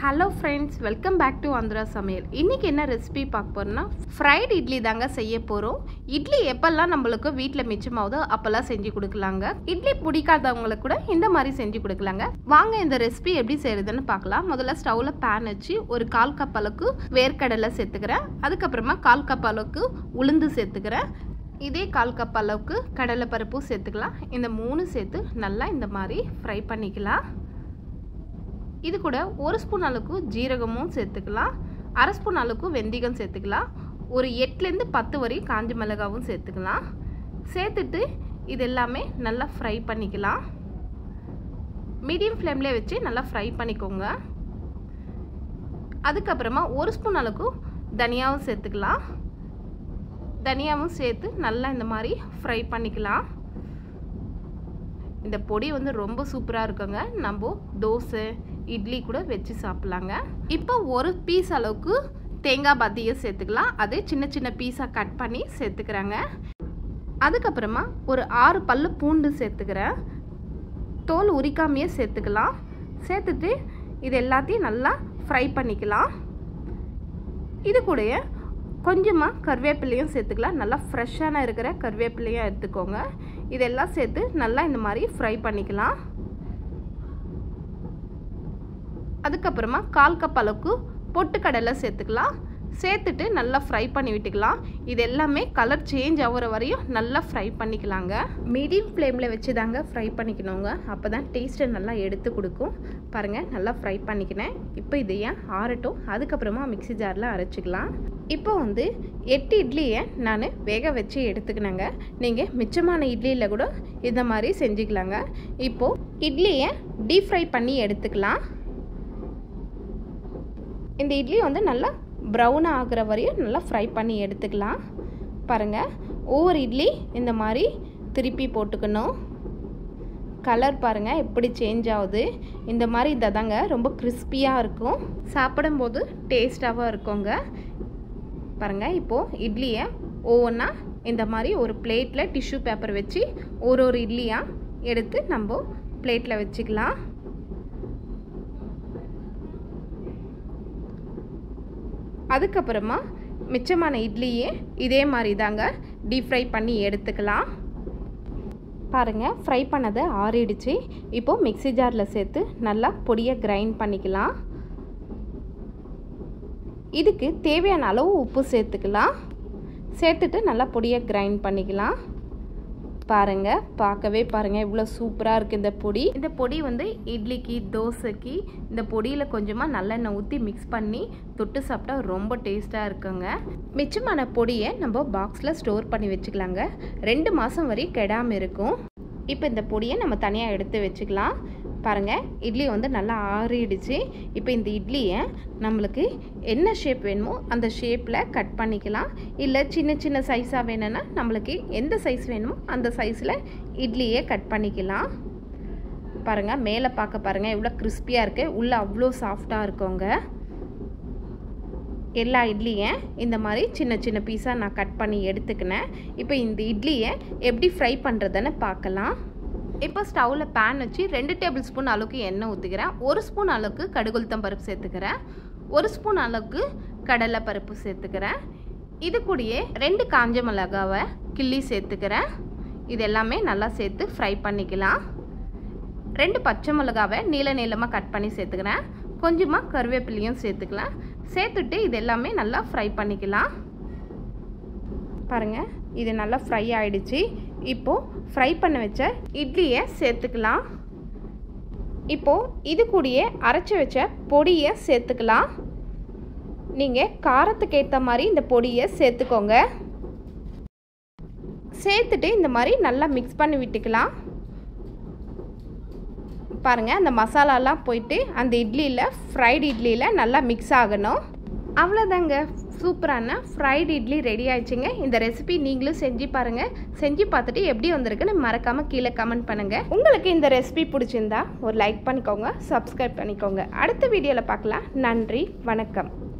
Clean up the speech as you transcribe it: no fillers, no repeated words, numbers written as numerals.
Hello friends, welcome back to Andhra சமையல். இன்றைக்கி என்ன ரெசிபி பார்க்க போகிறோன்னா ஃப்ரைட் இட்லி தாங்க செய்ய போகிறோம். இட்லி எப்போல்லாம் நம்மளுக்கு வீட்டில் மிச்சமாகுதோ அப்போல்லாம் செஞ்சு கொடுக்கலாங்க. இட்லி பிடிக்காதவங்களுக்கு கூட இந்த மாதிரி செஞ்சு கொடுக்கலாங்க. வாங்க இந்த ரெசிபி எப்படி செய்கிறதுன்னு பார்க்கலாம். முதல்ல ஸ்டவ்வில் பேன் வச்சு ஒரு 1/4 கப் அளவுக்கு வேர்க்கடலை சேர்த்துக்கிறேன். அதுக்கப்புறமா 1/4 கப் அளவுக்கு உளுந்து சேர்த்துக்கிறேன். இதே 1/4 கப் அளவுக்கு கடலைப்பருப்பும் சேர்த்துக்கலாம். இந்த 3 சேர்த்து நல்லா இந்த மாதிரி ஃப்ரை பண்ணிக்கலாம். இது கூட 1 ஸ்பூன் அளவுக்கு ஜீரகமும் சேர்த்துக்கலாம். 1/2 ஸ்பூன் அளவுக்கு வெந்தயம் சேர்த்துக்கலாம். ஒரு 8லேருந்து 10 வரை காஞ்ச மிளகாவும் சேர்த்துக்கலாம். சேர்த்துட்டு இது எல்லாமே நல்லா ஃப்ரை பண்ணிக்கலாம். மீடியம் ஃப்ளேம்லேயே வச்சு நல்லா ஃப்ரை பண்ணிக்கோங்க. அதுக்கப்புறமா 1 ஸ்பூன் அளவுக்கு தனியாவும் சேர்த்துக்கலாம். தனியாவும் சேர்த்து நல்லா இந்த மாதிரி ஃப்ரை பண்ணிக்கலாம். இந்த பொடி வந்து ரொம்ப சூப்பராக இருக்குங்க. நம்ம தோசை இட்லி கூட வச்சு சாப்பிட்லாங்க. இப்போ ஒரு பீஸ் அளவுக்கு தேங்காய் பாத்தியை சேர்த்துக்கலாம். அது சின்ன சின்ன பீஸாக கட் பண்ணி சேர்த்துக்கிறாங்க. அதுக்கப்புறமா ஒரு 6 பல்லு பூண்டு சேர்த்துக்கிறேன். தோல் உரிக்காமையே சேர்த்துக்கலாம். சேர்த்துட்டு இது எல்லாத்தையும் நல்லா ஃப்ரை பண்ணிக்கலாம். இது கூட கொஞ்சமாக கருவேப்பிலையும் சேர்த்துக்கலாம். நல்லா ஃப்ரெஷ்ஷான இருக்கிற கருவேப்பிலையும் எடுத்துக்கோங்க. இதெல்லாம் சேர்த்து நல்லா இந்த மாதிரி ஃப்ரை பண்ணிக்கலாம். அதுக்கப்புறமா 1/4 கப் அளவுக்கு பொட்டுக்கடலை சேர்த்துக்கலாம். சேர்த்துட்டு நல்லா ஃப்ரை பண்ணி விட்டுக்கலாம். இது எல்லாமே கலர் சேஞ்ச் ஆகிற வரையும் நல்லா ஃப்ரை பண்ணிக்கலாங்க. மீடியம் ஃப்ளேமில் வச்சு தாங்க ஃப்ரை பண்ணிக்கணுங்க. அப்போ தான் டேஸ்ட்டை நல்லா எடுத்து கொடுக்கும். பாருங்கள், நல்லா ஃப்ரை பண்ணிக்கினேன். இப்போ இதையே ஆறட்டும். அதுக்கப்புறமா மிக்ஸி ஜாரில் அரைச்சிக்கலாம். இப்போ வந்து 8 இட்லியை நான் வேக வச்சு எடுத்துக்கினேங்க. நீங்கள் மிச்சமான இட்லியில் கூட இந்த மாதிரி செஞ்சுக்கலாங்க. இப்போது இட்லியை டீப் ஃப்ரை பண்ணி எடுத்துக்கலாம். இந்த இட்லி வந்து நல்லா ப்ரௌன் ஆகிற வரையும் நல்லா ஃப்ரை பண்ணி எடுத்துக்கலாம். பாருங்கள், ஒவ்வொரு இட்லி இந்த மாதிரி திருப்பி போட்டுக்கணும். கலர் பாருங்கள் எப்படி சேஞ்ச் ஆகுது. இந்த மாதிரி இதாங்க ரொம்ப கிறிஸ்பியாக இருக்கும். சாப்பிடும்போது டேஸ்ட்டாகவும் இருக்குங்க. பாருங்கள், இப்போது இட்லியை ஒவ்வொன்றா இந்த மாதிரி ஒரு பிளேட்டில் டிஷ்யூ பேப்பர் வச்சு ஒரு இட்லியாக எடுத்து நம்ம பிளேட்டில் வச்சுக்கலாம். அதுக்கப்புறமா மிச்சமான இட்லியே இதே மாதிரி தாங்க டீப் ஃப்ரை பண்ணி எடுத்துக்கலாம். பாருங்கள், ஃப்ரை பண்ணதை ஆறிடுச்சு. இப்போது மிக்ஸி ஜாரில் சேர்த்து நல்லா பொடியை கிரைண்ட் பண்ணிக்கலாம். இதுக்கு தேவையான அளவு உப்பு சேர்த்துக்கலாம். சேர்த்துட்டு நல்லா பொடியை கிரைண்ட் பண்ணிக்கலாம். பாருங்கள், பார்க்கவே பாருங்கள் இவ்வளோ சூப்பராக இருக்குது இந்த பொடி. இந்த பொடி வந்து இட்லிக்கு தோசைக்கு இந்த பொடியில் கொஞ்சமாக நல்லெண்ணெய் ஊற்றி மிக்ஸ் பண்ணி தொட்டு சாப்பிட்டா ரொம்ப டேஸ்ட்டாக இருக்குங்க. மிச்சமான பொடியை நம்ம பாக்ஸில் ஸ்டோர் பண்ணி வச்சுக்கலாங்க. 2 மாதம் வரை கெடாமல் இருக்கும். இப்போ இந்த பொடியை நம்ம தனியாக எடுத்து வச்சுக்கலாம். பாருங்கள், இட்லி வந்து நல்லா ஆறிடுச்சு. இப்போ இந்த இட்லியை நம்மளுக்கு என்ன ஷேப் வேணுமோ அந்த ஷேப்பில் கட் பண்ணிக்கலாம். இல்லை சின்ன சின்ன சைஸாக வேணும்னா நம்மளுக்கு எந்த சைஸ் வேணுமோ அந்த சைஸில் இட்லியை கட் பண்ணிக்கலாம். பாருங்கள், மேலே பார்க்க பாருங்கள் எவ்வளோ கிறிஸ்பியாக இருக்குது. உள்ளே அவ்வளோ சாஃப்டாக இருக்குங்க. எல்லா இட்லியை இந்த மாதிரி சின்ன சின்ன பீஸாக நான் கட் பண்ணி எடுத்துக்கினேன். இப்போ இந்த இட்லியை எப்படி ஃப்ரை பண்ணுறதுன்னு பார்க்கலாம். இப்போ ஸ்டவ்வில் பேன் வச்சு 2 டேபிள் ஸ்பூன் அளவுக்கு எண்ணெய் ஊற்றிக்கிறேன். 1 ஸ்பூன் அளவுக்கு கடுகுளுத்தம் பருப்பு சேர்த்துக்கிறேன். 1 ஸ்பூன் அளவுக்கு கடலை பருப்பு சேர்த்துக்கிறேன். இது கூடயே 2 காஞ்ச மிளகாவை கிள்ளி சேர்த்துக்கிறேன். இது எல்லாமே நல்லா சேர்த்து ஃப்ரை பண்ணிக்கலாம். 2 பச்சை மிளகாவை நீளமாக கட் பண்ணி சேர்த்துக்கிறேன். கொஞ்சமாக கருவேப்பிலையும் சேர்த்துக்கலாம். சேர்த்துட்டு இது எல்லாமே நல்லா ஃப்ரை பண்ணிக்கலாம். பாருங்கள், இது நல்லா ஃப்ரை ஆகிடுச்சு. இப்போது ஃப்ரை பண்ண வச்ச இட்லியை சேர்த்துக்கலாம். இப்போது இது கூடயே அரைச்சி வச்ச பொடியை சேர்த்துக்கலாம். நீங்கள் காரத்துக்கு ஏற்ற மாதிரி இந்த பொடியை சேர்த்துக்கோங்க. சேர்த்துட்டு இந்த மாதிரி நல்லா மிக்ஸ் பண்ணி விட்டுக்கலாம். பாருங்கள், அந்த மசாலாலாம் போயிட்டு அந்த இட்லியில் ஃப்ரைடு இட்லியில் நல்லா மிக்ஸ் ஆகணும். அவ்வளோதாங்க, சூப்பரான ஃப்ரைடு இட்லி ரெடி ஆயிடுச்சுங்க. இந்த ரெசிபி நீங்களும் செஞ்சு பாருங்கள். செஞ்சு பார்த்துட்டு எப்படி வந்திருக்குன்னு மறக்காமல் கீழே கமெண்ட் பண்ணுங்கள். உங்களுக்கு இந்த ரெசிபி பிடிச்சிருந்தா ஒரு லைக் பண்ணிக்கோங்க, சப்ஸ்கிரைப் பண்ணிக்கோங்க. அடுத்த வீடியோவில் பார்க்கலாம். நன்றி, வணக்கம்.